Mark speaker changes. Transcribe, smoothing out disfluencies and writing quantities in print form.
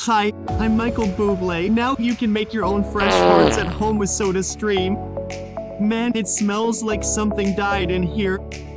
Speaker 1: Hi, I'm Michael Bublé. Now you can make your own fresh farts at home with SodaStream. Man, it smells like something died in here.